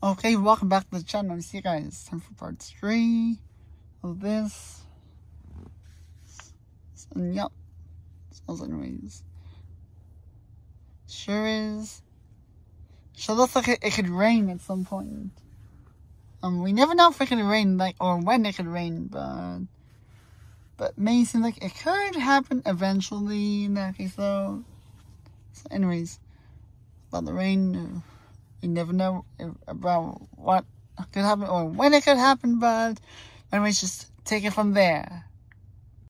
Okay, welcome back to the channel. See you guys. Time for part 3 of this. And yep. Smells anyways. Sure is. Sure looks like it could rain at some point. We never know if it could rain, or when it could rain, but may seem like it could happen eventually in that case though. So anyways, about the rain, we never know about what could happen or when it could happen, but anyways, just take it from there.